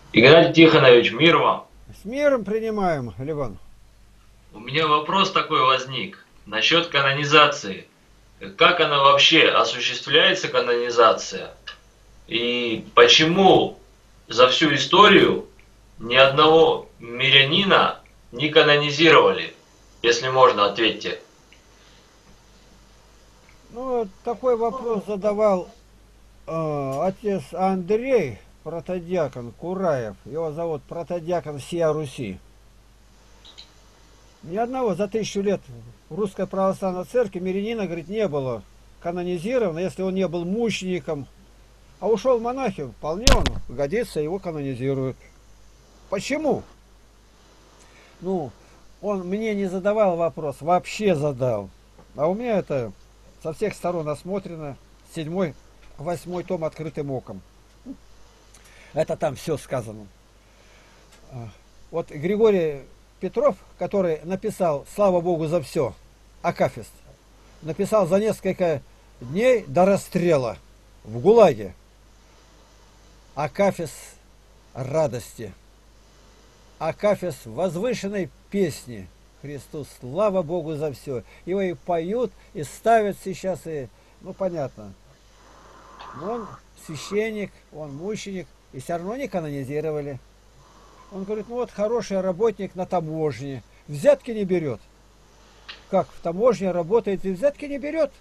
Игнатий Тихонович, мир вам. С миром принимаем, Ливан. У меня вопрос такой возник насчет канонизации. Как она вообще осуществляется, канонизация? И почему за всю историю ни одного мирянина не канонизировали? Если можно, ответьте. Ну, такой вопрос задавал отец Андрей, протодиакон Кураев. Его зовут протодиакон всея Руси. Ни одного за 1000 лет в Русской Православной Церкви мирянина, говорит, не было канонизировано, если он не был мучеником. А ушел в монахи, вполне он годится, его канонизируют. Почему? Ну, он мне не задавал вопрос, вообще задал. А у меня это со всех сторон осмотрено. 7-й, 8-й том открытым оком. Это там все сказано. Вот Григорий Петров, который написал «Слава Богу за все», Акафист, написал за несколько дней до расстрела в ГУЛАГе Акафист радости, Акафист возвышенной песни. Христу, слава Богу за все. Его и поют, и ставят сейчас, и, ну, понятно. Но он священник, он мученик, и все равно не канонизировали. Он говорит, ну вот хороший работник на таможне, взятки не берет. Как в таможне работает и взятки не берет?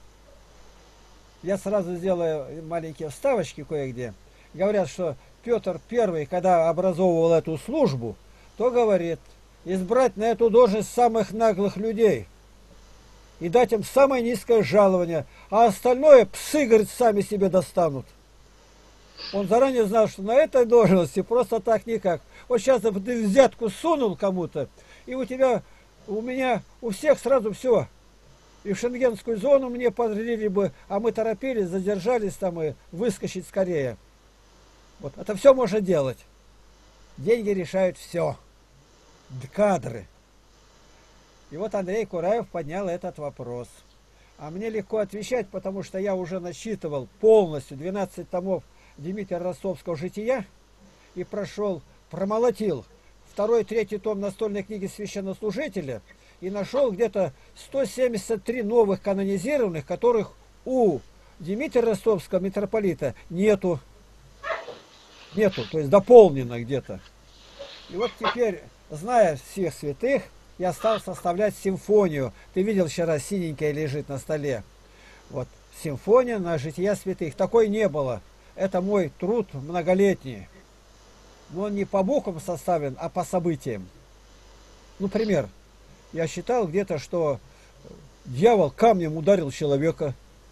Я сразу сделаю маленькие вставочки кое-где. Говорят, что Петр I, когда образовывал эту службу, то говорит, избрать на эту должность самых наглых людей и дать им самое низкое жалование, а остальное псы, говорит, сами себе достанут. Он заранее знал, что на этой должности просто так никак. Вот сейчас ты взятку сунул кому-то, и у тебя, у меня, у всех сразу все. И в шенгенскую зону мне подрядили бы, а мы торопились, задержались там и выскочить скорее. Вот это все можно делать. Деньги решают все. Кадры. И вот Андрей Кураев поднял этот вопрос. А мне легко отвечать, потому что я уже насчитывал полностью 12 томов Дмитрия Ростовского «Жития» и прошел, промолотил второй, третий том настольной книги священнослужителя и нашел где-то 173 новых канонизированных, которых у Дмитрия Ростовского митрополита нету. Нету, то есть дополнено где-то. И вот теперь, зная всех святых, я стал составлять симфонию. Ты видел, вчера синенькая лежит на столе. Вот, симфония на жития святых. Такой не было. Это мой труд многолетний. Но он не по буквам составлен, а по событиям. Ну, пример. Я считал где-то, что дьявол камнем ударил человека.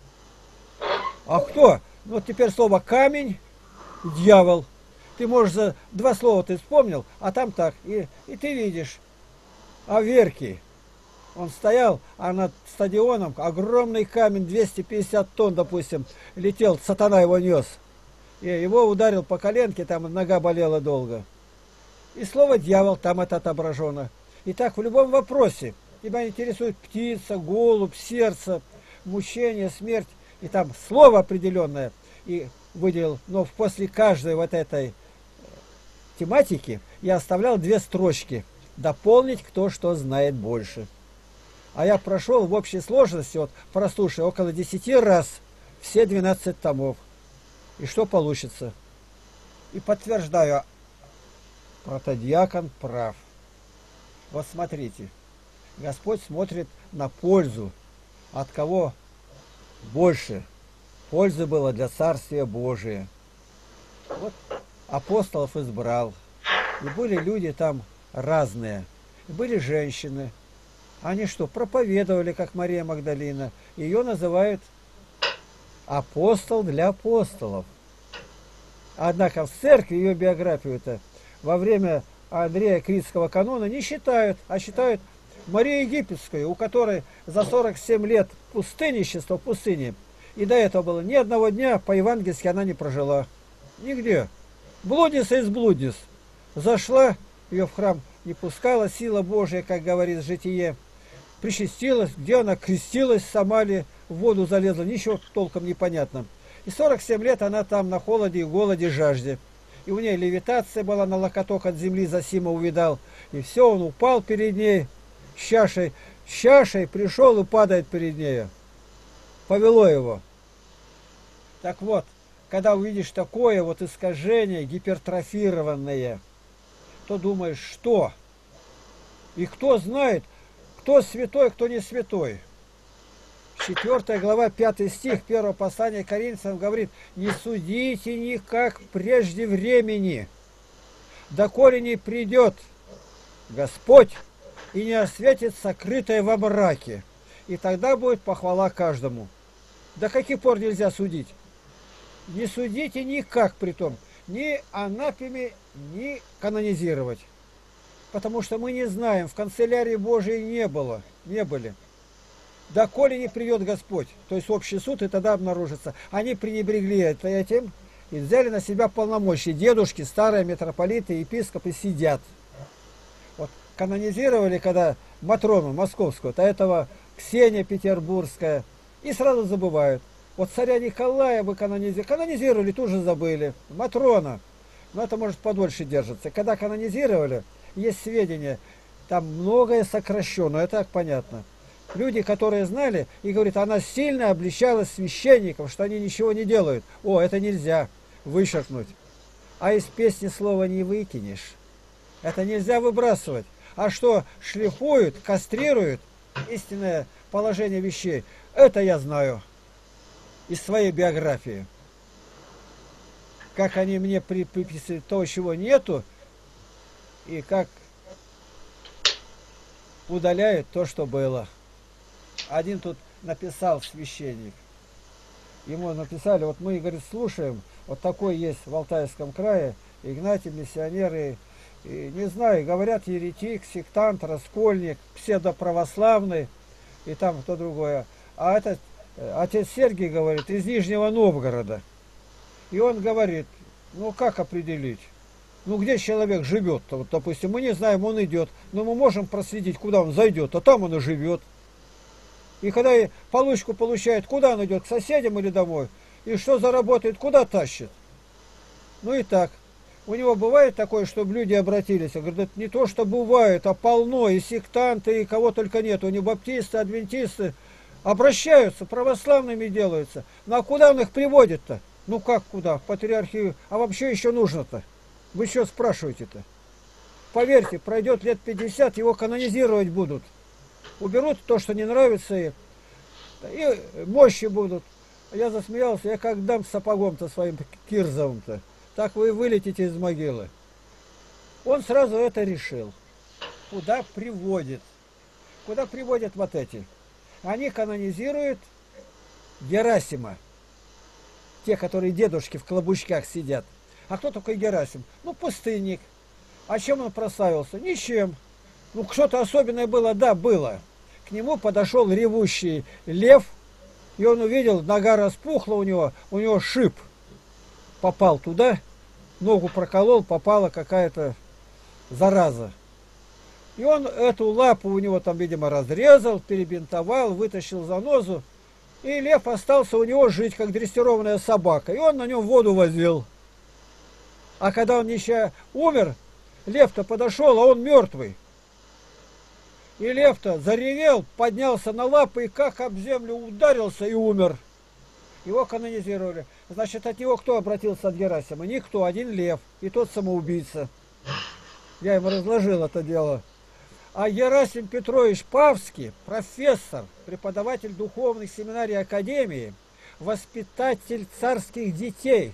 А кто? Ну, вот теперь слово камень, дьявол. Ты можешь за два слова ты вспомнил, а там так. И ты видишь. А Верки, он стоял, а над стадионом огромный камень, 250 тонн, допустим, летел, сатана его нес. И его ударил по коленке, там нога болела долго. И слово «дьявол» там это отображено. И так в любом вопросе тебя интересует птица, голубь, сердце, мучение, смерть. И там слово определенное. И выделил, но после каждой вот этой тематики я оставлял 2 строчки. Дополнить кто что знает больше. А я прошел в общей сложности, вот прослушай, около 10 раз все 12 томов. И что получится? И подтверждаю, протодиакон прав. Вот смотрите, Господь смотрит на пользу. От кого больше пользы было для Царствия Божия. Вот апостолов избрал. И были люди там разные. И были женщины. Они что, проповедовали, как Мария Магдалина. Ее называют апостол для апостолов. Однако в церкви ее биографию-то во время Андрея Критского канона не считают, а считают Марию Египетскую, у которой за 47 лет пустынничества в пустыне, и до этого было ни одного дня по-евангельски она не прожила. Нигде. Блудница из блудниц. Зашла, ее в храм не пускала, сила Божия, как говорит житие. Причастилась, где она крестилась, сама ли в воду залезла, ничего толком не понятно. И 47 лет она там на холоде и голоде, жажде. и у нее левитация была, на локоток от земли Зосима увидал. И все, он упал перед ней с чашей пришел и падает перед нею. Повело его. Так вот, когда увидишь такое вот искажение, гипертрофированное, то думаешь, что? И кто знает, кто святой, кто не святой. 4 глава, 5 стих 1 послания Коринфянам говорит: «Не судите никак прежде времени, доколе не придет Господь и не осветит сокрытое во мраке, и тогда будет похвала каждому». До каких пор нельзя судить? Не судите никак притом, ни анафеме, ни канонизировать. Потому что мы не знаем, в канцелярии Божией не были. Доколе не придет Господь, то есть общий суд, и тогда обнаружится. Они пренебрегли этим и взяли на себя полномочия. Дедушки, старые митрополиты, епископы сидят. Вот канонизировали, когда Матрону Московскую, то этого Ксения Петербургская, и сразу забывают. Вот царя Николая вы канонизировали, тут же забыли. Матрона, но это может подольше держится. Когда канонизировали, есть сведения, там многое сокращено, это так понятно. Люди, которые знали, и говорят, она сильно обличала священников, что они ничего не делают. О, это нельзя вычеркнуть. А из песни слова не выкинешь. Это нельзя выбрасывать. А что шлифуют, кастрируют, истинное положение вещей, это я знаю из своей биографии. Как они мне приписывают то, чего нету, и как удаляют то, что было. Один тут написал священник. Ему написали, вот мы, говорит, слушаем, вот такой есть в Алтайском крае, Игнатий, миссионеры, и, не знаю, говорят, еретик, сектант, раскольник, псевдоправославный, и там то другое. А этот отец Сергий говорит, из Нижнего Новгорода. И он говорит, ну как определить? Ну где человек живет-то? Вот, допустим, мы не знаем, он идет, но мы можем проследить, куда он зайдет, а там он и живет. И когда получку получает, куда он идет, к соседям или домой? И что заработает, куда тащит? Ну и так. У него бывает такое, чтобы люди обратились. Я говорю, это не то, что бывает, а полно, и сектанты, и кого только нет. У них баптисты, адвентисты обращаются, православными делаются. Ну а куда он их приводит-то? Ну как куда? В патриархию. А вообще еще нужно-то? Вы что спрашиваете-то? Поверьте, пройдет лет 50, его канонизировать будут. Уберут то, что не нравится, и мощи будут. Я засмеялся, я как дам сапогом-то своим кирзовым-то. Так вы вылетите из могилы. Он сразу это решил. Куда приводит? Куда приводят вот эти? Они канонизируют Герасима. Те, которые дедушки в клобучках сидят. А кто такой Герасим? Ну, пустынник. А чем он прославился? Ничем. Ну, что-то особенное было? Да, было. К нему подошел ревущий лев, и он увидел, нога распухла у него шип попал туда, ногу проколол, попала какая-то зараза. И он эту лапу у него там, видимо, разрезал, перебинтовал, вытащил занозу, и лев остался у него жить, как дрессированная собака, и он на нем воду возил. А когда он еще умер, лев-то подошел, а он мертвый. И лев-то заревел, поднялся на лапы и как об землю ударился и умер. Его канонизировали. Значит, от него кто обратился от Герасима? Никто, один лев. И тот самоубийца. Я ему разложил это дело. А Герасим Петрович Павский, профессор, преподаватель духовных семинарий Академии, воспитатель царских детей,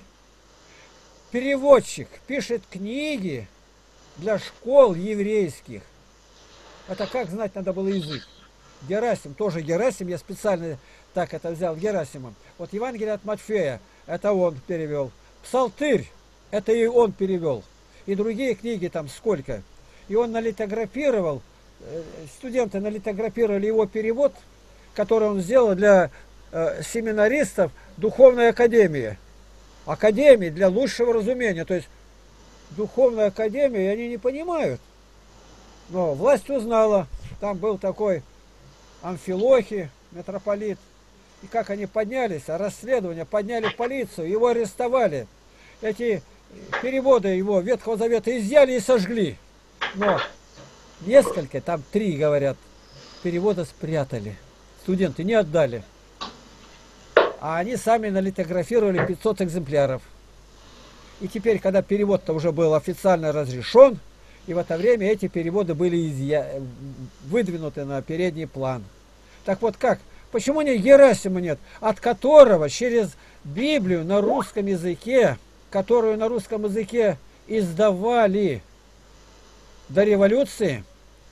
переводчик, пишет книги для школ еврейских. Это как знать надо было язык. Герасим, тоже Герасим, я специально так это взял, Герасимом. Вот Евангелие от Матфея, это он перевел. Псалтырь, это и он перевел. И другие книги там сколько. И он налитографировал, студенты налитографировали его перевод, который он сделал для семинаристов Духовной Академии. Академии для лучшего разумения. То есть Духовная Академия, и они не понимают. Но власть узнала, там был такой Амфилохий, митрополит, и как они поднялись, а расследование, подняли полицию, его арестовали. Эти переводы его Ветхого Завета изъяли и сожгли. Но несколько, там 3, говорят, перевода спрятали. Студенты не отдали. А они сами налитографировали 500 экземпляров. И теперь, когда перевод-то уже был официально разрешен, и в это время эти переводы были выдвинуты на передний план. Так вот как? Почему не Герасима нет, от которого через Библию на русском языке, которую на русском языке издавали до революции,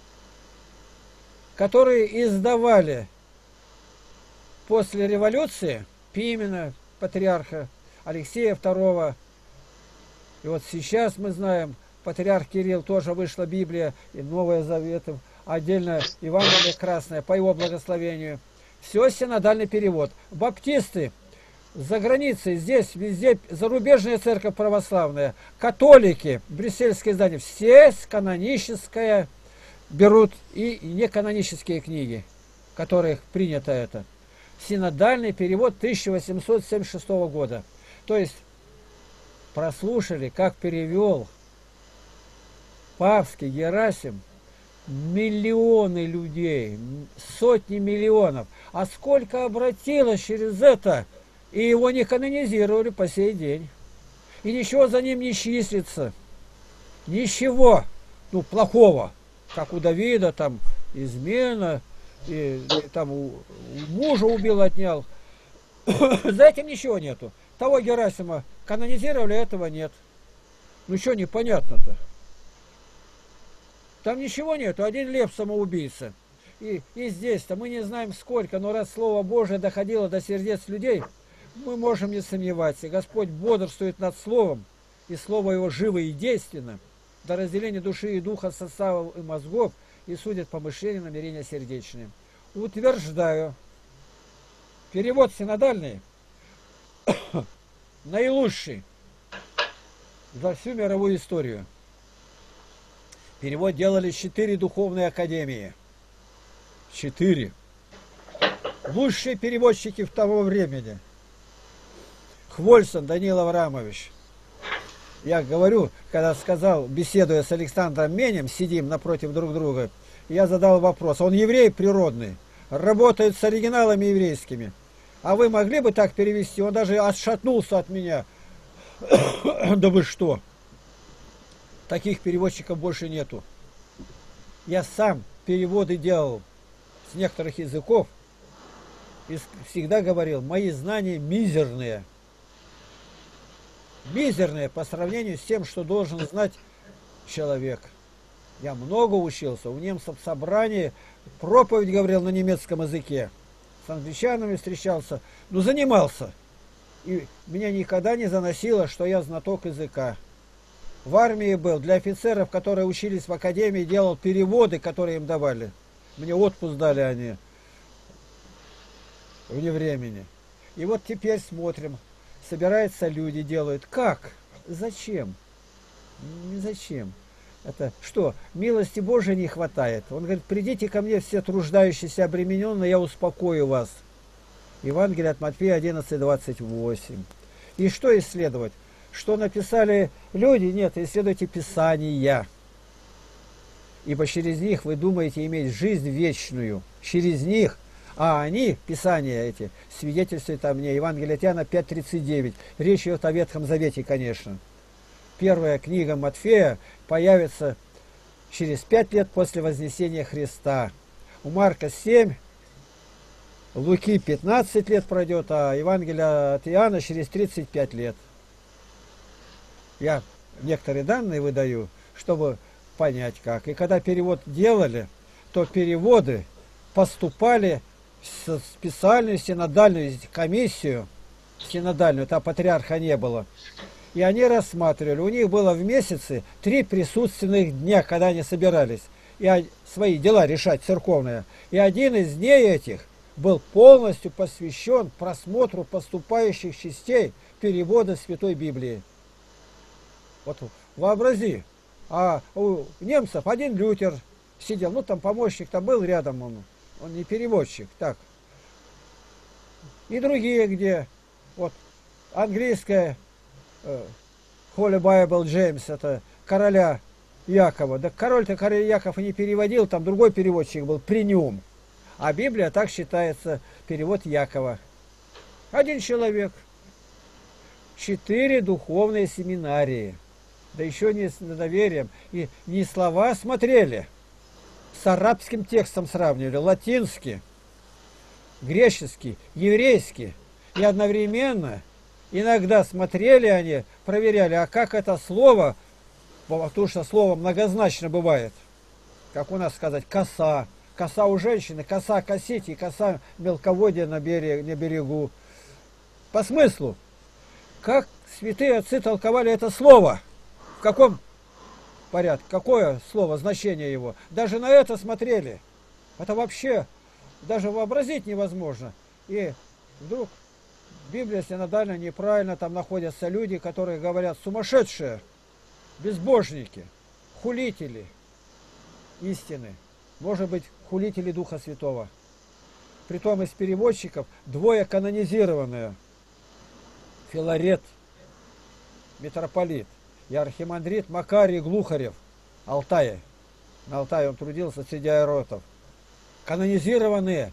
которые издавали после революции Пимена, патриарха Алексея II, и вот сейчас мы знаем, патриарх Кирилл тоже вышла Библия и Новая Завет, отдельно Евангелие Красное по его благословению. Все синодальный перевод. Баптисты за границей, здесь, везде, зарубежная церковь православная, католики, брюссельские издания, все каноническое берут и неканонические книги, которых принято это. Синодальный перевод 1876 года. То есть прослушали, как перевел Павский Герасим, миллионы людей, сотни миллионов. А сколько обратилось через это, и его не канонизировали по сей день. И ничего за ним не числится. Ничего, ну, плохого. Как у Давида, там, измена, и там у мужа убил, отнял. За этим ничего нету. Того Герасима канонизировали, этого нет. Ну, что непонятно-то? Там ничего нету, один Лев самоубийца. И здесь-то мы не знаем сколько, но раз Слово Божие доходило до сердец людей, мы можем не сомневаться. Господь бодрствует над Словом, и Слово Его живо и действенно, до разделения души и духа, составов и мозгов, и судит помышления, намерения сердечные. Утверждаю, перевод синодальный наилучший за всю мировую историю. Перевод делали 4 духовные академии. 4. Лучшие переводчики в того времени. Хвольсон Данил Аврамович. Я говорю, когда сказал, беседуя с Александром Менем, сидим напротив друг друга, я задал вопрос. Он еврей природный, работает с оригиналами еврейскими. А вы могли бы так перевести? Он даже отшатнулся от меня. Да вы что? Таких переводчиков больше нету. Я сам переводы делал с некоторых языков и всегда говорил, мои знания мизерные. Мизерные по сравнению с тем, что должен знать человек. Я много учился. У немцев в собрании проповедь говорил на немецком языке. С англичанами встречался, но занимался. И меня никогда не заносило, что я знаток языка. В армии был, для офицеров, которые учились в академии, делал переводы, которые им давали. Мне отпуск дали они вне времени. И вот теперь смотрим. Собираются люди, делают. Как? Зачем? Зачем? Это что? Милости Божией не хватает. Он говорит, придите ко мне все труждающиеся, обремененные, я успокою вас. Евангелие от Матфея 11:28. И что исследовать? Что написали люди? Нет, исследуйте Писания. Ибо через них вы думаете иметь жизнь вечную. Через них, а они, Писания эти, свидетельствуют о мне. Евангелие от Иоанна 5:39. Речь идет о Ветхом Завете, конечно. Первая книга Матфея появится через 5 лет после Вознесения Христа. У Марка 7, Луки 15 лет пройдет, а Евангелие от Иоанна через 35 лет. Я некоторые данные выдаю, чтобы понять как. И когда перевод делали, то переводы поступали в специальную синодальную комиссию, синодальную, там патриарха не было. И они рассматривали, у них было в месяце 3 присутственных дня, когда они собирались, и свои дела решать церковные. И один из дней этих был полностью посвящен просмотру поступающих частей перевода Святой Библии. Вот вообрази, а у немцев один Лютер сидел, ну там помощник-то был рядом, он не переводчик, так. И другие где, вот английская Holy Bible James, это короля Якова. Да король-то король Яков и не переводил, там другой переводчик был при нем. А Библия так считается, перевод Якова. Один человек. 4 духовные семинарии. Да еще не с доверием. И не слова смотрели. С арабским текстом сравнивали. Латинский, греческий, еврейский. И одновременно иногда смотрели они, проверяли, а как это слово, потому что слово многозначно бывает. Как у нас сказать, коса. Коса у женщины, коса косить и коса мелководья на берегу. По смыслу, как святые отцы толковали это слово, в каком порядке, какое слово, значение его. Даже на это смотрели. Это вообще даже вообразить невозможно. И вдруг Библия синодально неправильно, там находятся люди, которые говорят сумасшедшие, безбожники, хулители истины. Может быть, хулители Духа Святого. Притом из переводчиков 2 канонизированные. Филарет, митрополит, и архимандрит Макарий Глухарев, Алтая. На Алтае он трудился среди айротов. Канонизированные.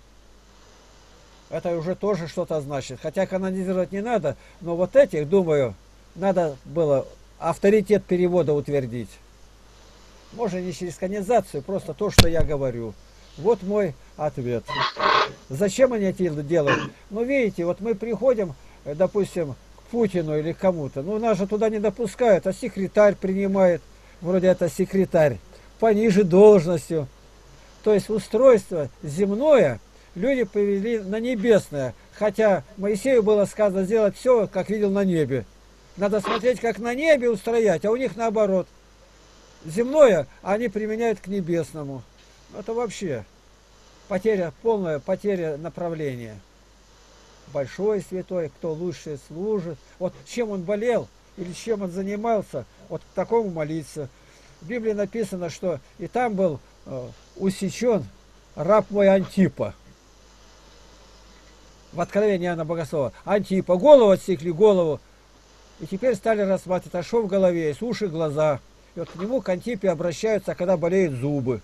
Это уже тоже что-то значит. Хотя канонизировать не надо, но вот этих, думаю, надо было авторитет перевода утвердить. Можно не через канонизацию, просто то, что я говорю. Вот мой ответ. Зачем они это делают? Ну, видите, вот мы приходим, допустим, к Путину или кому-то. Ну, нас же туда не допускают, а секретарь принимает. Вроде это секретарь. Пониже должностью. То есть устройство земное люди повели на небесное. Хотя Моисею было сказано сделать все, как видел на небе. Надо смотреть, как на небе устроять, а у них наоборот. Земное они применяют к небесному. Это вообще потеря, полная потеря направления. Большой святой, кто лучше служит. Вот чем он болел или чем он занимался, вот к такому молиться. В Библии написано, что и там был усечен раб мой Антипа. В Откровении Иоанна Богослова. Антипа. Голову отсекли, голову. И теперь стали рассматривать, а что в голове есть, уши, глаза. И вот к нему, к Антипе, обращаются, когда болеют зубы.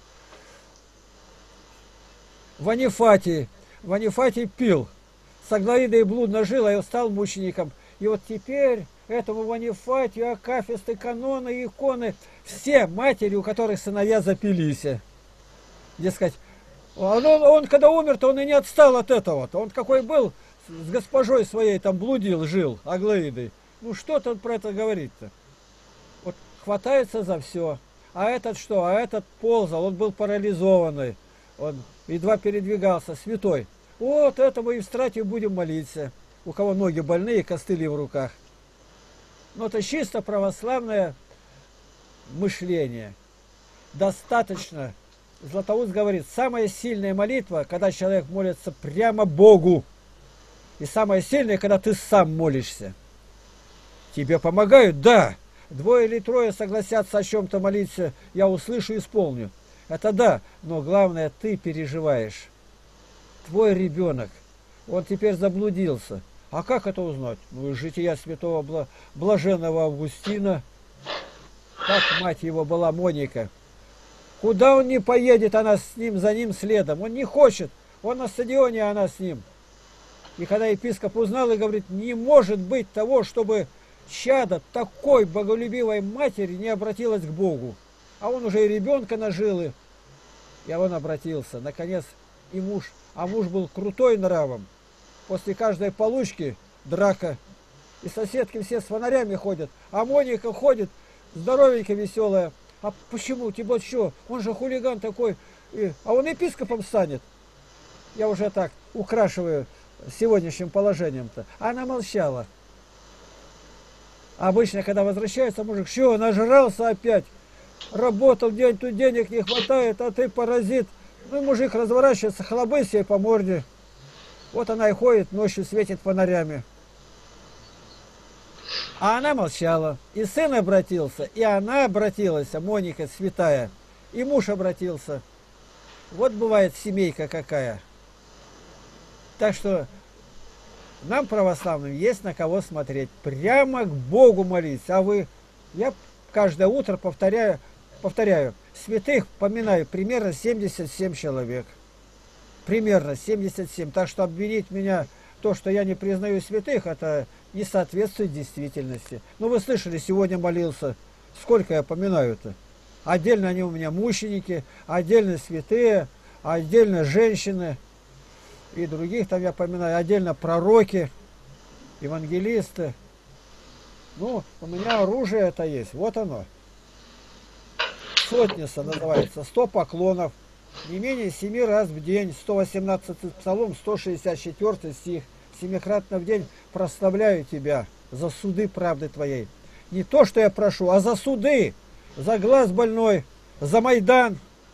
Ванифатий пил. С Аглаидой блудно жил, а он стал мучеником. И вот теперь этому Ванифатию, акафисты, каноны, иконы, все матери, у которых сыновья запились. Дескать, он когда умер-то он и не отстал от этого. Он какой был, с госпожой своей там блудил, жил, Аглаидой. Ну что-то он про это говорит-то. Вот хватается за все. А этот что? А этот ползал, он был парализованный. Он едва передвигался, святой. Вот этому и в страте будем молиться. У кого ноги больные, костыли в руках. Но это чисто православное мышление. Достаточно. Златоуст говорит, самая сильная молитва, когда человек молится прямо Богу. И самое сильное, когда ты сам молишься. Тебе помогают? Да. 2 или 3 согласятся о чем-то молиться, я услышу и исполню. Это да, но главное, ты переживаешь. Твой ребенок, он теперь заблудился. А как это узнать? Ну, из жития святого блаженного Августина. Как мать его была, Моника. Куда он не поедет, она с ним, за ним следом. Он не хочет. Он на стадионе, а она с ним. И когда епископ узнал и говорит, не может быть того, чтобы чадо такой боголюбивой матери не обратилась к Богу. А он уже и ребенка нажил, и он обратился. Наконец и муж. А муж был крутой нравом. После каждой получки драка. И соседки все с фонарями ходят. А Моника ходит, здоровенькая, веселая. А почему? Типа что? Он же хулиган такой. А он епископом станет. Я уже так украшиваю сегодняшним положением-то. Она молчала. Обычно, когда возвращается мужик, что, нажрался опять? Работал день, тут денег не хватает, а ты паразит. Ну, мужик разворачивается, хлобы себе по морде. Вот она и ходит, ночью светит фонарями. А она молчала. И сын обратился, и она обратилась, Моника святая. И муж обратился. Вот бывает семейка какая. Так что нам, православным, есть на кого смотреть. Прямо к Богу молиться. А вы, я каждое утро повторяю, святых поминаю примерно 77 человек. Примерно 77. Так что обвинить меня, то, что я не признаю святых, это не соответствует действительности. Ну, вы слышали, сегодня молился. Сколько я поминаю-то? Отдельно они у меня мученики, отдельно святые, отдельно женщины. И других там я поминаю, отдельно пророки, евангелисты. Ну, у меня оружие это есть, вот оно. Сотница называется, 100 поклонов, не менее 7 раз в день, 118 псалом, 164 стих. Семикратно в день прославляю тебя за суды правды твоей. Не то, что я прошу, а за суды, за глаз больной, за Майдан,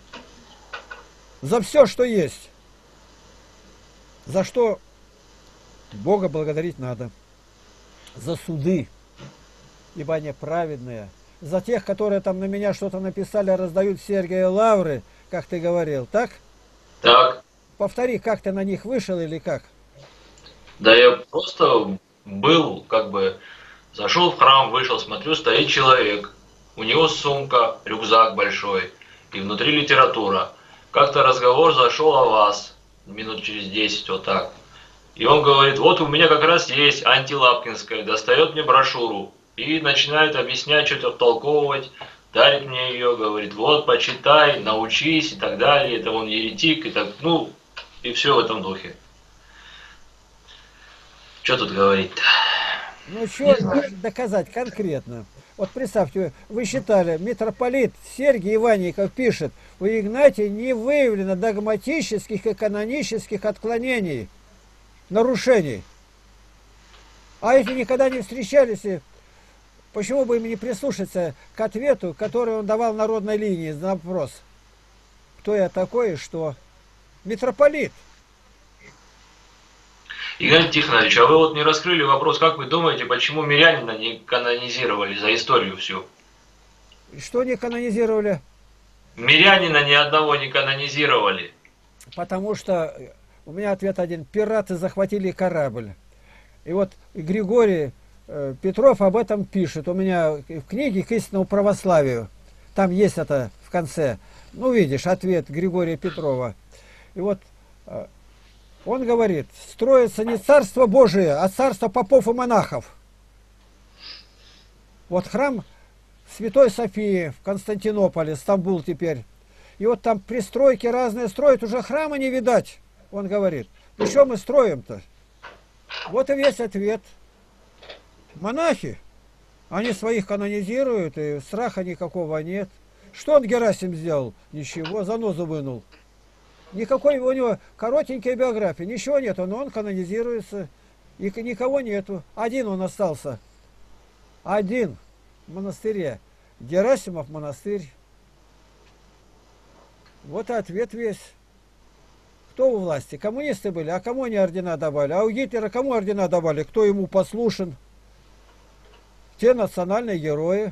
за все, что есть. За что Бога благодарить надо. За суды, ибо они праведные. За тех, которые там на меня что-то написали, раздают Сергия лавры, как ты говорил, так? Так. Повтори, как ты на них вышел или как? Да я просто был, зашел в храм, вышел, смотрю, стоит человек. У него сумка, рюкзак большой, и внутри литература. Как-то разговор зашел о вас. Минут через 10, вот так. И он говорит, вот у меня как раз есть антилапкинская, достает мне брошюру и начинает объяснять, что-то втолковывать, дарит мне ее, говорит, вот, почитай, научись и так далее, это он еретик, и так, ну, и все в этом духе. Что тут говорить-то? Ну, что доказать конкретно? Вот представьте, вы считали, митрополит Сергий Иванников пишет, у Игнатия не выявлено догматических и канонических отклонений, нарушений. А если никогда не встречались, почему бы им не прислушаться к ответу, который он давал народной линии на вопрос? Кто я такой и что? Митрополит. Игнатий Тихонович, а вы вот не раскрыли вопрос, как вы думаете, почему мирянина не канонизировали за историю всю? Что не канонизировали? Мирянина ни одного не канонизировали. Потому что, у меня ответ один, пираты захватили корабль. И вот Григорий Петров об этом пишет. У меня в книге «К истинному православию». Там есть это в конце. Ну, видишь, ответ Григория Петрова. И вот он говорит, строится не царство Божие, а царство попов и монахов. Вот храм Святой Софии в Константинополе, Стамбул теперь. И вот там пристройки разные строят, уже храма не видать. Он говорит, ну что мы строим-то? Вот и весь ответ. Монахи, они своих канонизируют, и страха никакого нет. Что он Герасим сделал? Ничего, занозу вынул. Никакой у него коротенькая биография, ничего нету, но он канонизируется, и никого нету. Один он остался. Один в монастыре. Герасимов монастырь. Вот и ответ весь. Кто у власти? Коммунисты были, а кому они ордена давали? А у Гитлера кому ордена давали? Кто ему послушен? Те национальные герои.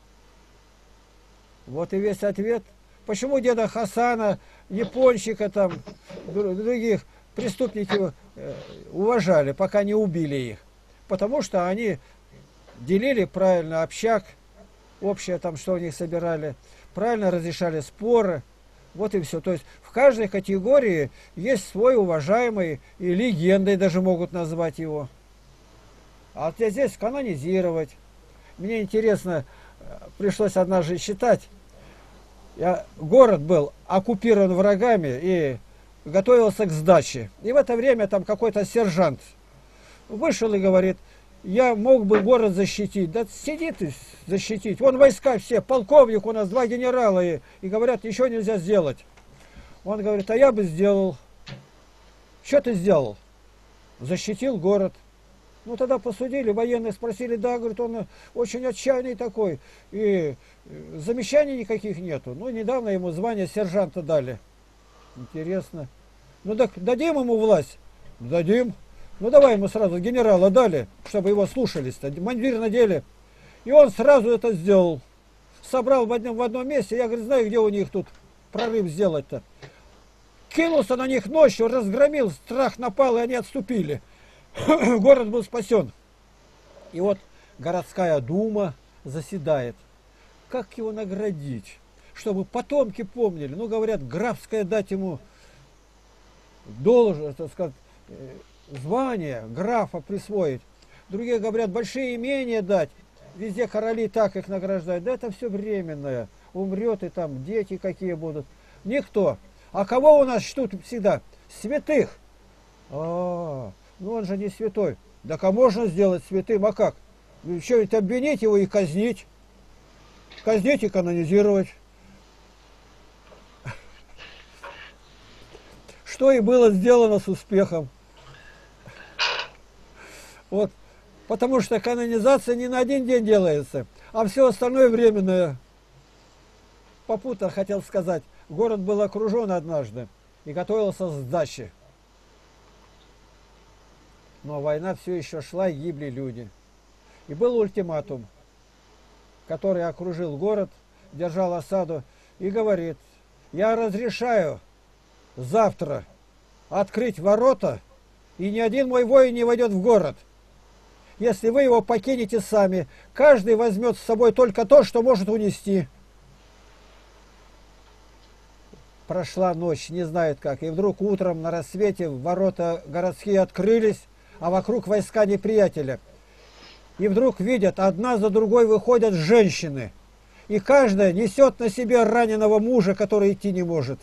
Вот и весь ответ. Почему деда Хасана, японщика, там, других преступников уважали, пока не убили их? Потому что они делили правильно общак, общее там, что у них собирали, правильно разрешали споры. Вот и все. То есть в каждой категории есть свой уважаемый, и легендой даже могут назвать его. А здесь канонизировать. Мне интересно, пришлось однажды считать. Город был оккупирован врагами и готовился к сдаче. И в это время там какой-то сержант вышел и говорит, я мог бы город защитить. Да сиди ты защитить. Вон войска все, полковник у нас, 2 генерала, и говорят, ничего нельзя сделать. Он говорит, а я бы сделал. Что ты сделал? Защитил город. Ну тогда посудили, военные спросили, да, говорит, он очень отчаянный такой, и замечаний никаких нету. Ну, недавно ему звание сержанта дали. Интересно. Ну так дадим ему власть? Дадим. Ну давай ему сразу генерала дали, чтобы его слушались-то. Мундир надели. И он сразу это сделал. Собрал в одном месте. Я, говорю, знаю, где у них тут прорыв сделать-то. Кинулся на них ночью, разгромил, страх напал, и они отступили. город был спасен. И вот городская дума заседает. Как его наградить? Чтобы потомки помнили. Ну, говорят, графское дать ему должность, так сказать, звание графа присвоить. Другие говорят, большие имения дать. Везде короли так их награждают. Да это все временное. Умрет и там дети какие будут. Никто. А кого у нас ждут всегда? Святых. Ну он же не святой. Так а можно сделать святым, а как? Что-нибудь обвинить его и казнить. Казнить и канонизировать. Что и было сделано с успехом. Вот. Потому что канонизация не на один день делается, а все остальное временное. Попутно хотел сказать, город был окружен однажды и готовился к сдаче. Но война все еще шла, и гибли люди. И был ультиматум, который окружил город, держал осаду и говорит, я разрешаю завтра открыть ворота, и ни один мой воин не войдет в город. Если вы его покинете сами, каждый возьмет с собой только то, что может унести. Прошла ночь, не знает как, и вдруг утром на рассвете ворота городские открылись, а вокруг войска неприятеля. И вдруг видят, одна за другой выходят женщины, и каждая несет на себе раненого мужа, который идти не может.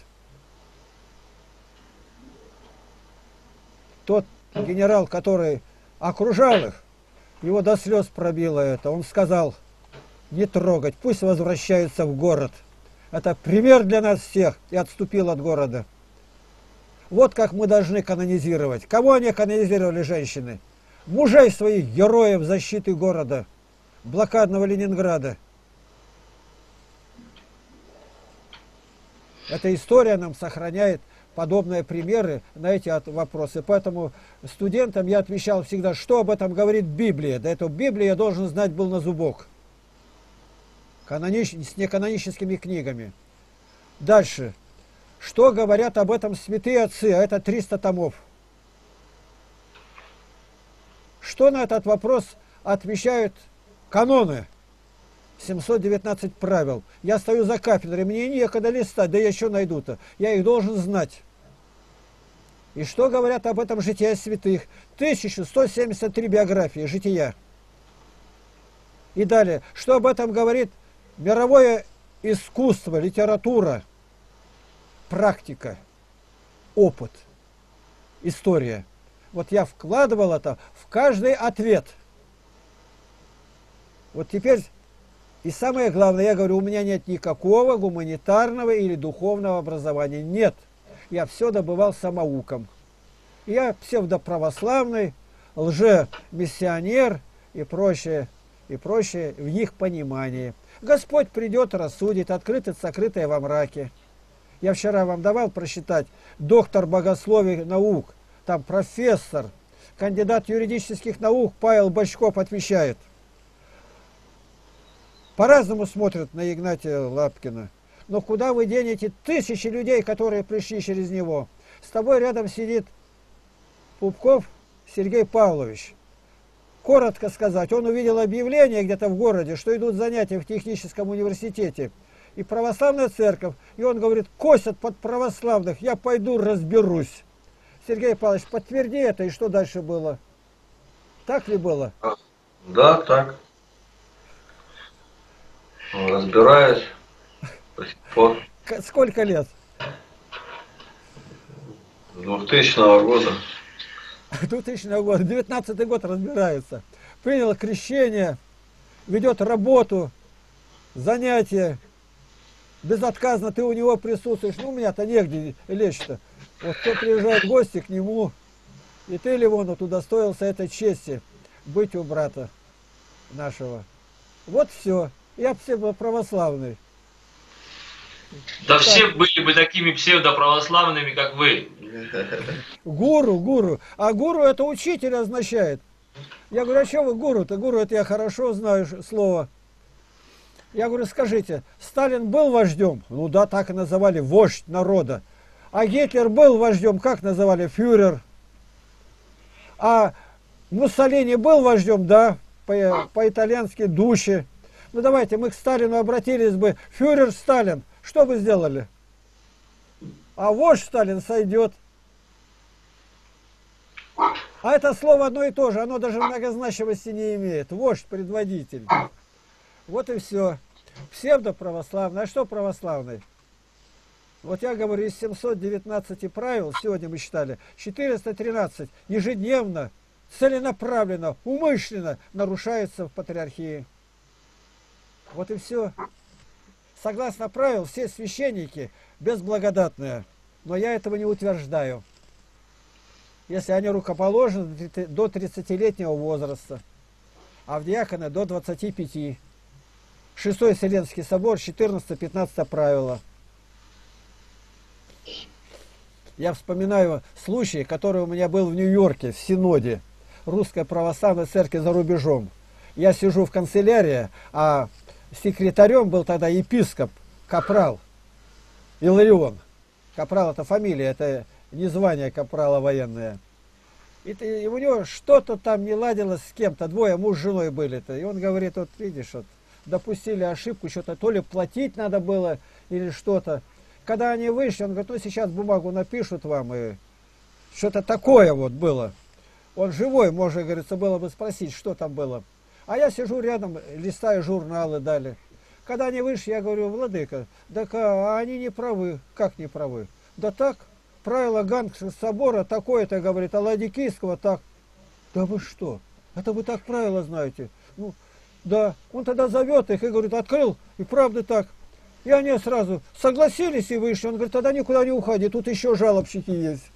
Тот генерал, который окружал их, его до слез пробило это. Он сказал, не трогать, пусть возвращаются в город. Это пример для нас всех, и отступил от города. Вот как мы должны канонизировать. Кого они канонизировали, женщины? Мужей своих героев защиты города, блокадного Ленинграда. Эта история нам сохраняет подобные примеры на эти вопросы. Поэтому студентам я отвечал всегда, что об этом говорит Библия. Да эту Библию я должен знать был на зубок. С неканоническими книгами. Дальше. Что говорят об этом святые отцы? А это 300 томов. Что на этот вопрос отвечают каноны? 719 правил. Я стою за кафедрой, мне некогда листать, да я еще найду-то. Я их должен знать. И что говорят об этом жития святых? 1173 биографии, жития. И далее, что об этом говорит мировое искусство, литература, практика, опыт, история. Вот я вкладывал это в каждый ответ. Вот теперь, и самое главное, я говорю, у меня нет никакого гуманитарного или духовного образования. Нет. Я все добывал самоуком. Я псевдоправославный, лже-миссионер и прочее в их понимании. Господь придет, рассудит, открытое, сокрытое во мраке. Я вчера вам давал прочитать доктор богословия наук, там профессор, кандидат юридических наук Павел Бочков отвечает. По-разному смотрят на Игнатия Лапкина. Но куда вы денете тысячи людей, которые пришли через него? С тобой рядом сидит Пупков Сергей Павлович. Коротко сказать, он увидел объявление где-то в городе, что идут занятия в техническом университете. И православная церковь. И он говорит, косят под православных, я пойду разберусь. Сергей Павлович, подтверди это, и что дальше было? Так ли было? Да, так. Разбираюсь до сих пор. Сколько лет? 2000 года. 2000 года, 19-й год разбирается. Принял крещение, ведет работу, занятия. Безотказно ты у него присутствуешь. Ну, у меня-то негде лечь-то. Вот кто приезжает в гости к нему, и ты, Ливонов, удостоился этой чести быть у брата нашего. Вот все. Я псевдоправославный. Да так. Все были бы такими псевдоправославными, как вы. Гуру. А гуру это учитель означает. Я говорю, а что вы гуру-то? Гуру это я хорошо знаю слово. Я говорю, скажите, Сталин был вождем? Ну да, так и называли, вождь народа. А Гитлер был вождем, как называли? Фюрер. А Муссолини был вождем, да, по-итальянски души. Ну давайте, мы к Сталину обратились бы, фюрер Сталин, что бы сделали? А вождь Сталин сойдет. А это слово одно и то же, оно даже многозначимости не имеет. Вождь, предводитель. Вот и все. Псевдоправославный. А что православный? Вот я говорю, из 719 правил, сегодня мы считали, 413 ежедневно, целенаправленно, умышленно нарушается в патриархии. Вот и все. Согласно правил, все священники безблагодатные. Но я этого не утверждаю. Если они рукоположены до 30-летнего возраста, а в диаконы до 25. Шестой Вселенский собор, 14-15 правило. Я вспоминаю случай, который у меня был в Нью-Йорке, в Синоде, Русской Православной Церкви за рубежом. Я сижу в канцелярии, а секретарем был тогда епископ Капрал Иларион. Капрал — это фамилия, это не звание капрала военное. И у него что-то там не ладилось с кем-то, двое, муж с женой были-то. И он говорит, вот видишь, вот, допустили ошибку, что-то то ли платить надо было, или что-то. Когда они вышли, он говорит, ну сейчас бумагу напишут вам, и что-то такое вот было. Он живой, можно, говорится, было бы спросить, что там было. А я сижу рядом, листаю журналы, дали. Когда они вышли, я говорю, владыка, так они не правы. Как не правы? Да так, правило Гангского собора такое-то, говорит, а Ладикийского так. Да вы что? Это вы так правила знаете? Ну, да. Он тогда зовет их и говорит, открыл, и правда так. И они сразу согласились и вышли. Он говорит, тогда никуда не уходи, тут еще жалобщики есть.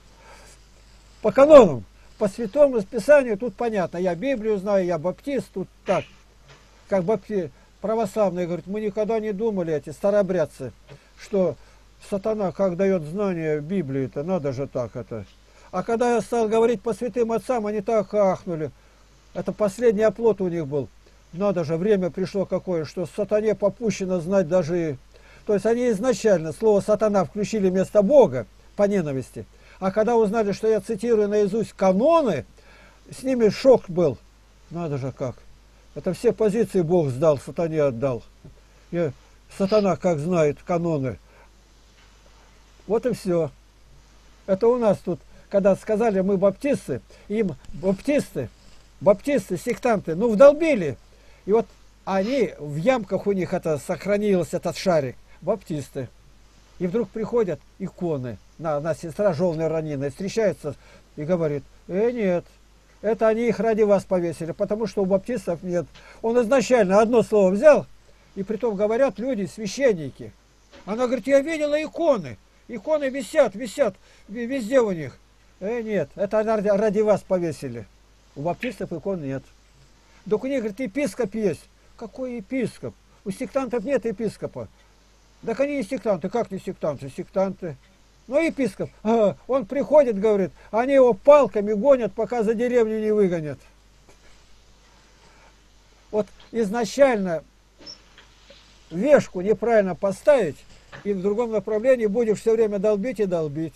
По канонам, по святому расписанию тут понятно. Я Библию знаю, я баптист, тут так. Как православные говорят, мы никогда не думали, эти старообрядцы, что сатана как дает знание Библии-то, надо же так это. А когда я стал говорить по святым отцам, они так ахнули. Это последний оплот у них был. Надо же, время пришло какое, что сатане попущено знать даже... То есть они изначально слово «сатана» включили вместо Бога по ненависти. А когда узнали, что я цитирую наизусть каноны, с ними шок был. Надо же как. Это все позиции Бог сдал, сатане отдал. И сатана как знает каноны. Вот и все. Это у нас тут, когда сказали мы баптисты, им баптисты, сектанты, ну вдолбили. И вот они, в ямках у них это сохранилось, этот шарик, баптисты. И вдруг приходят иконы, на сестра Жолной Ранины, встречаются и говорит, нет, это они их ради вас повесили, потому что у баптистов нет. Он изначально одно слово взял, и притом говорят люди, священники. Она говорит, я видела иконы, иконы висят везде у них. Нет, это ради вас повесили. У баптистов икон нет. Так у них, говорит, епископ есть. Какой епископ? У сектантов нет епископа. Так они не сектанты. Как не сектанты? Сектанты. Ну, епископ, он приходит, говорит, они его палками гонят, пока за деревню не выгонят. Вот изначально вешку неправильно поставить, и в другом направлении будешь все время долбить и долбить.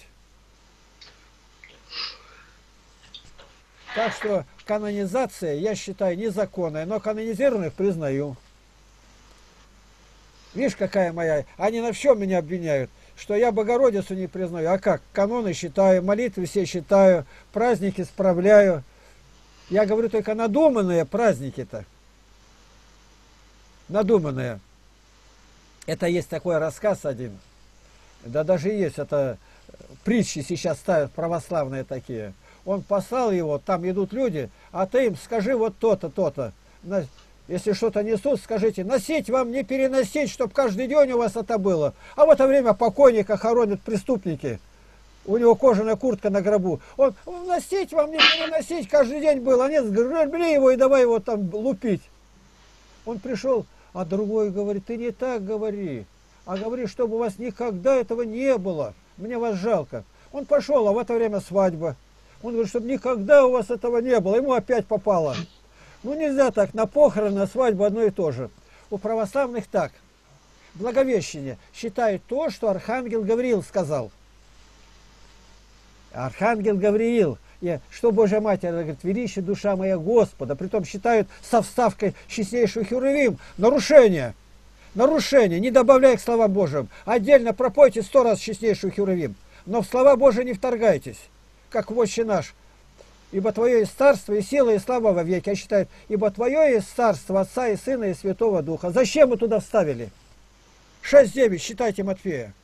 Так что канонизация, я считаю, незаконная, но канонизированных признаю. Видишь, какая моя... Они на всем меня обвиняют, что я Богородицу не признаю. А как? Каноны считаю, молитвы все считаю, праздники справляю. Я говорю только надуманные праздники-то. Надуманные. Это есть такой рассказ один. Да даже есть, это притчи сейчас ставят православные такие. Он послал его, там идут люди, а ты им скажи вот то-то, то-то. Если что-то несут, скажите, носить вам, не переносить, чтобы каждый день у вас это было. А в это время покойника хоронят преступники. У него кожаная куртка на гробу. Он, носить вам, не переносить, каждый день было. Они сгребли его и давай его там лупить. Он пришел, а другой говорит, ты не так говори. А говори, чтобы у вас никогда этого не было. Мне вас жалко. Он пошел, а в это время свадьба. Он говорит, чтобы никогда у вас этого не было. Ему опять попало. Ну нельзя так, на похороны, на свадьбу одно и то же. У православных так. Благовещение считают то, что архангел Гавриил сказал. Архангел Гавриил И что Божья Матерь, она говорит, величие душа моя Господа, притом считают со вставкой честнейшую Херувим нарушение. Нарушение, не добавляя к словам Божьим. Отдельно пропойте 100 раз честнейшую Херувим. Но в слова Божьи не вторгайтесь, как в Отче наш. Ибо Твое есть царство и сила и слава во веки. А считают, ибо Твое есть царство Отца и Сына и Святого Духа. Зачем мы туда вставили? 6:9, считайте Матфея.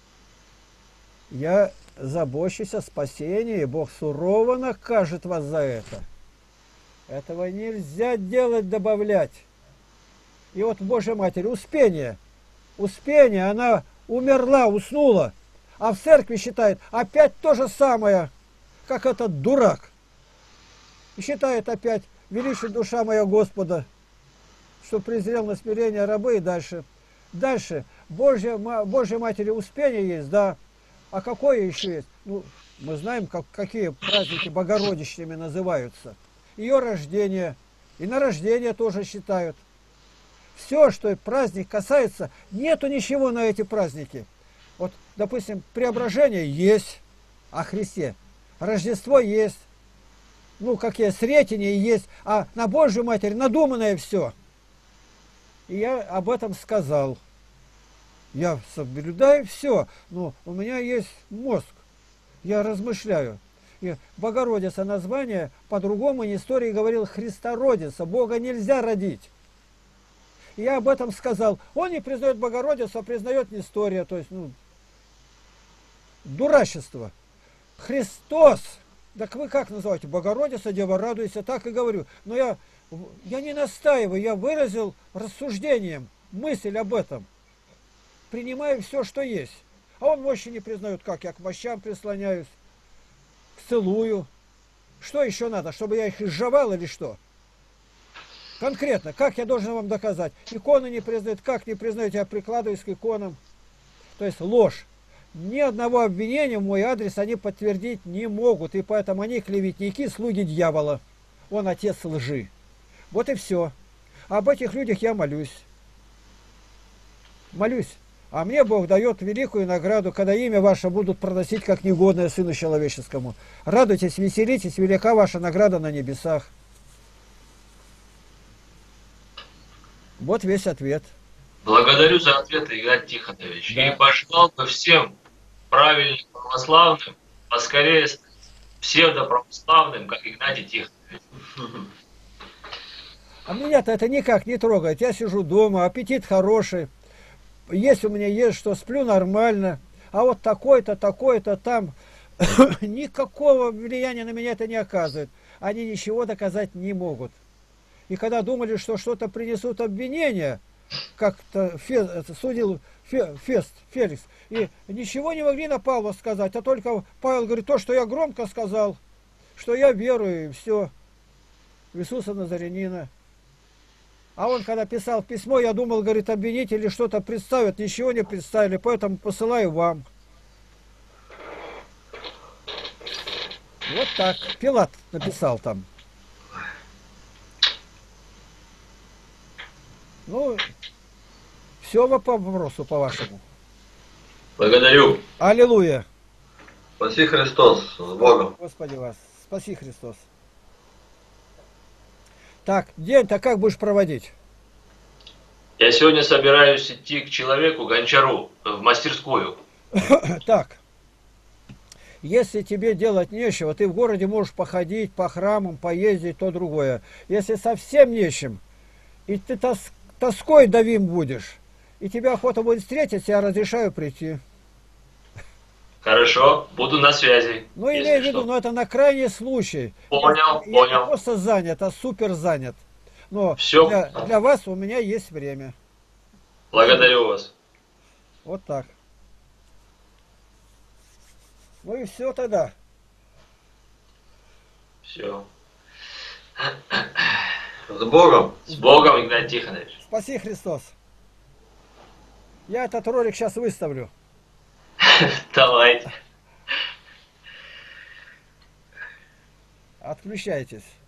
Я забочусь о спасении, и Бог сурово накажет вас за это. Этого нельзя делать, добавлять. И вот Божья Матерь, Успение. Успение, она умерла, уснула. А в церкви считает опять то же самое, как этот дурак. И считает опять, величие душа моя Господа, что презрел на смирение рабы и дальше. Дальше, Божья Матери Успение есть, да. А какое еще есть? Ну, мы знаем, какие праздники богородичными называются. Ее рождение, и на рождение тоже считают. Все, что праздник касается, нету ничего на эти праздники. Вот, допустим, преображение есть о Христе, Рождество есть, ну, какие Сретения есть, а на Божью Матерь надуманное все. И я об этом сказал. Я соблюдаю все, но у меня есть мозг, я размышляю. И Богородица название, по-другому истории говорил Христородица, Бога нельзя родить. И я об этом сказал. Он не признает Богородицу, а признает Нестория, то есть, ну, дурачество. Христос, так вы как называете? Богородица, Дева, радуйся, так и говорю. Но я не настаиваю, я выразил рассуждением мысль об этом. Принимаю все, что есть. А он мощи не признает, как я к мощам прислоняюсь, целую. Что еще надо, чтобы я их изжевал или что? Конкретно, как я должен вам доказать? Иконы не признают, как не признают, я прикладываюсь к иконам. То есть ложь. Ни одного обвинения в мой адрес они подтвердить не могут, и поэтому они клеветники, слуги дьявола. Он отец лжи. Вот и все. Об этих людях я молюсь. Молюсь. А мне Бог дает великую награду, когда имя ваше будут проносить как негодное Сыну Человеческому. Радуйтесь, веселитесь, велика ваша награда на небесах. Вот весь ответ. Благодарю за ответ, Игнатий Тихонович. Да. И пожелал бы всем правильным православным поскорее стать псевдоправославным, как Игнатий Тихонович. А меня-то это никак не трогает. Я сижу дома, аппетит хороший. Есть у меня есть что, сплю нормально. А вот такой-то, такой-то там никакого влияния на меня это не оказывает. Они ничего доказать не могут. И когда думали, что что-то принесут обвинения, как-то судил Феликс, и ничего не могли на Павла сказать, а только Павел говорит, то, что я громко сказал, что я верую, и все, в Иисуса Назарянина. А он, когда писал письмо, я думал, говорит, обвинители что-то представят, ничего не представили, поэтому посылаю вам. Вот так. Пилат написал там. Ну, все по вопросу, по-вашему. Благодарю. Аллилуйя. Спаси Христос, с Богом. Господи вас, спаси Христос. Так, день-то как будешь проводить? Я сегодня собираюсь идти к человеку, гончару, в мастерскую. Так, если тебе делать нечего, ты в городе можешь походить по храмам, поездить, то другое. Если совсем нечем, и ты тоской давим будешь, и тебе охота будет встретить, я разрешаю прийти. Хорошо, буду на связи. Ну, имею в виду, но это на крайний случай. Понял, я понял. не просто занят, а супер занят. Но все. Для вас у меня есть время. Благодарю вас. Вот так. Ну и все тогда. Все. С Богом. С Богом, Игнатий Тихонович. Спаси Христос. Я этот ролик сейчас выставлю. Давайте. Отключайтесь.